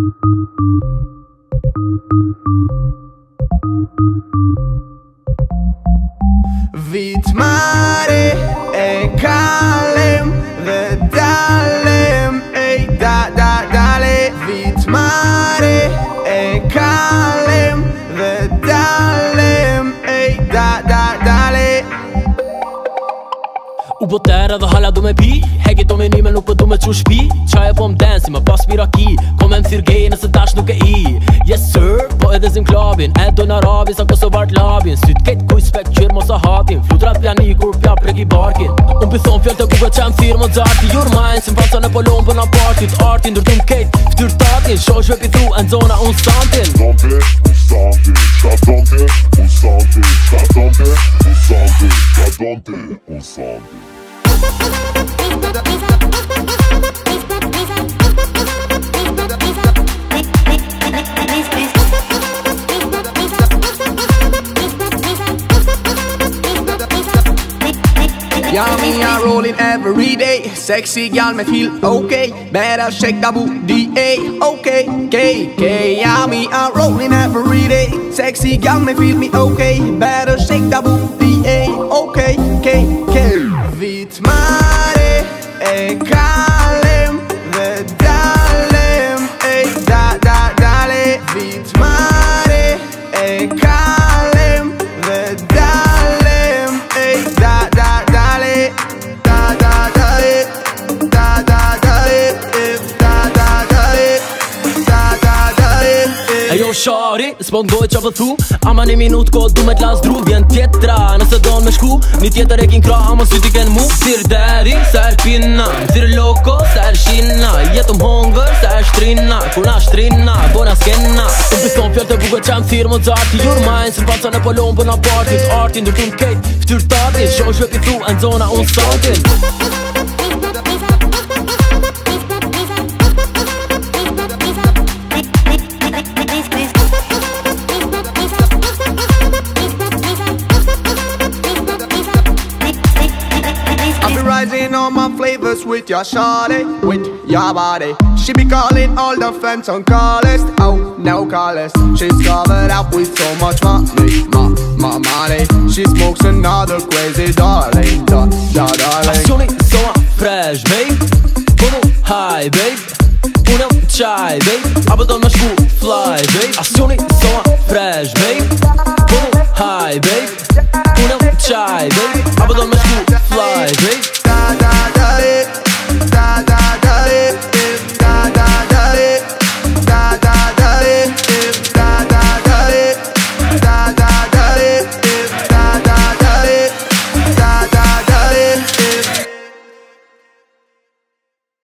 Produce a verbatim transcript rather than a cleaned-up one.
Vit mare e kalem dhe dalem, ej da da dale. Vit mare e kalem dhe dalem, ej da da dale. U botera dhe hala du me pi, heki do me një me nuk po du me qu shpi. Qaj e po m'den si ma pas miraki, ko me m'thir gej nëse tash nuk e i. Yes sir, po edhe zim klabin, e do në rabi sa Kosovart labin. Syt ket kuj spek qyr mos a hatin, flutrat pjani kur pja preki barkin. Unë pithon fjall të buke që m'thir më dzarti, jur majnë si m'faca në polon për na partit. Artin ndërtum kejt, ftyr tatin, shoshve pithu e n'zona unë santin. Domte, unë santin, shka domte, unë santin, shka domte, unë santin, shka domte, unë santin. Yeah, me I rollin' every day. Sexy gal me feel okay. Better shake that booty, ay. Okay, K, K. Yeah, me I rollin' every day. Sexy gal me feel me okay. Better shake that booty, ay. Okay, K, K. Vit mare e kalem dhe dalem, ej da da dale. Vit mare e kalem dhe dalem, ej da da dale. Da da dale, da da dale, da da dale, da da dale. Ejo shari, s'po ndoj qa pëthu, ama një minut ko du me t'las dru. Vjen tjetra, nëse don me shku, një tjetër e kin kra, ama syti ken mu. Thir deri, se er pina, thir loko, se er shina. Jetum hongër, se er shtrina, kur na shtrina, bona skena. Unë pithon fjall të buke që m'thir më dzarti, jur majnë si m'faca në polon për na partit. Artin ndërtum kejt, ftyr tatin, shoshve pithu e n'zona unë santin. Rising all my flavors with your shawty, with your body. She be calling all the fans on callers, oh no callers. She's covered up with so much money, ma, ma money. She smokes another crazy darling, da, da darling. Azioni sono fresh, babe. Bono high, babe. Unë qaj, babe. Apo do me shku fly, babe. Azioni sono fresh, babe. Bono high, babe. Unë qaj, babe. Apo do me shku fly, babe. Da da